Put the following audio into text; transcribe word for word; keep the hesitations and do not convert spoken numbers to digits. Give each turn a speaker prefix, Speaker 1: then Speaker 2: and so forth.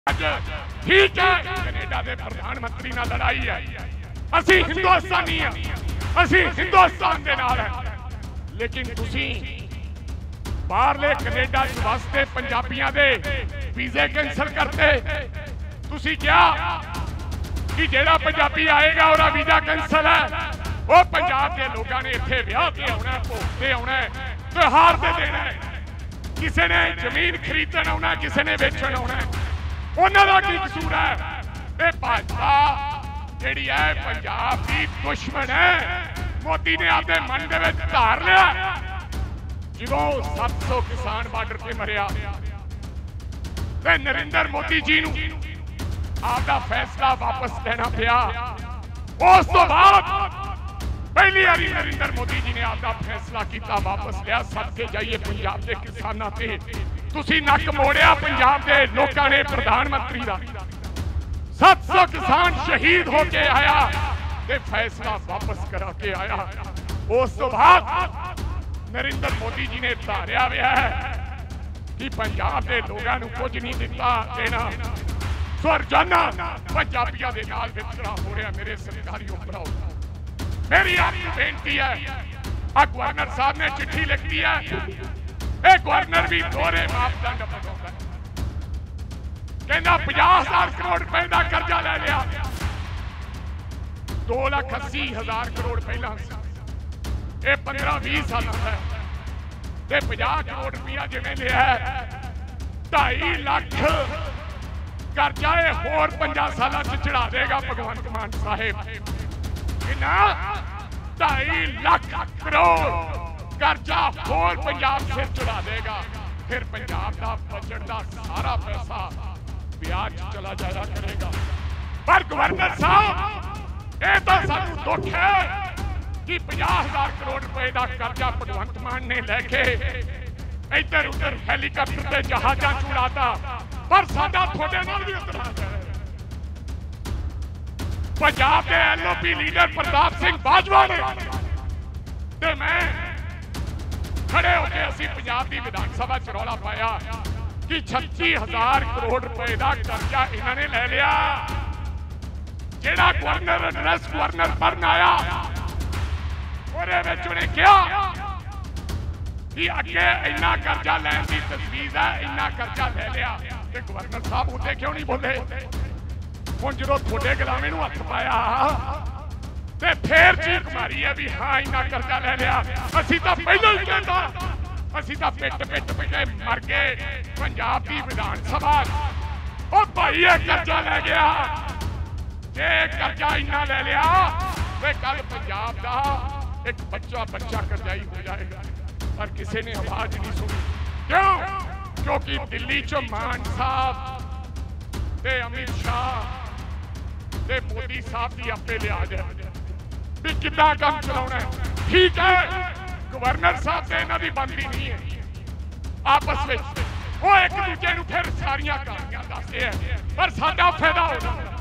Speaker 1: ठीक है कनेडा के प्रधानमंत्री नाल लड़ाई है, असी हिंदुस्तानी हां, असी हिंदुस्तान दे नाल है। लेकिन तुसी बाहरले कनेडा वास्ते पंजाबियों दे वीजे कैंसल करते, तुसी क्या कि जेड़ा पंजाबी आएगा और वीजा कैंसल है, वो पंजाब के लोगों ने इत्थे विआह ते आउणा, भोग ते आउणा, त्योहार ते देना है, किसी ने जमीन खरीदण आउणा, किसी ने वेचण आउणा, उन्हां दा की कसूर है? ये भाजपा जिहड़ी है पंजाब की दुश्मन है। मोदी ने आपके मन दे विच धार लिया जो सत्त सौ किसान बार्डर से मरिया, ते नरेंद्र मोदी जी नूं आपका फैसला वापस लेना पिया। उस तो बाद पहली बारी नरेंद्र मोदी जी ने आपका फैसला किया, वापस लिया। सदके जाइए पंजाब के किसानों से, तुसी नक मोड़िया पंजाब के लोगों ने प्रधानमंत्री का। सत्त सौ किसान शहीद होके आया ते फैसला वापस करा के आया। उस तो बाद नरेंद्र मोदी जी ने धारिया हुआ है कि पंजाब के लोगों को कुछ नहीं दिता देना। सो रोजाना पंजाबियों के नाल वितकरा हो रहा। मेरे सरकारी भराओ, मेरी आपकी बेनती है, आ गवर्नर साहब ने चिट्ठी लिखी है, ए गवर्नर भी दोहरे मापदंड अपनाता है। कहना पचास हजार करोड़ रुपए का कर्जा ले लिया, दो लाख अस्सी हजार करोड़ पहला ये पंद्रह भी साल है, पचास करोड़ रुपया जिमें लिया ढाई लाख कर्जा होर पंजा साल चढ़ा देगा भगवंत मान साहेब। ढाई लाख करोड़ कर्जा होर पंजाब से चढ़ा देगा। फिर पंजाब का बजट का सारा पैसा ब्याज चला जाया करेगा। पर गवर्नर साहब ये तो सानू दुख है कि पचास हजार करोड़ रुपए का कर्जा भगवंत मान ने लैके इधर उधर हैलीकॉप्टर से जहाजा चुड़ाता, पर साडा थोड़े नाल भी इतराज है। पंजाब के L O P leader Partap Singh Bajwa ने ते मैं खड़े होकर असी पंजाब की विधानसभा च रौला पाया कि छत्ती हजार करोड़ रुपए का कर्जा इन्होंने ले लिया। जेड़ा गवर्नर एड्रेस गवर्नर पढ़न आया उन्हें क्या कि अगे इन्ना कर्जा लैन की तजवीज है, इन्ना कर्जा ले लिया। गवर्नर साहब उसे क्यों नहीं बोले? हुण जो थोड़े गुलामे नूं हथ पाया ते फिर चीख मारी है भी हाँ इन्ना कर्जा ले लिया। असी तो पहले ही कहता, असी तो पिट पिट पिटे मर गए पंजाब की विधानसभा। ओ भाई ये कर्जा ले गया, ये कर्जा इन्ना ले लिया वे कल पंजाब का एक बच्चा बच्चा कर्जाई हो जाएगा। पर किसी ने आवाज नहीं सुनी। क्यों? क्योंकि दिल्ली चो मान साहब ते अमित शाह ते मोदी साहब की आपे लिहाज है भी कितना काम चलाना है। ठीक है गवर्नर साहब से इन्हों की बनती नहीं है आपस में, वो एक दूजे को फिर सारिया कहानियां दसते हैं, पर साडा फायदा होना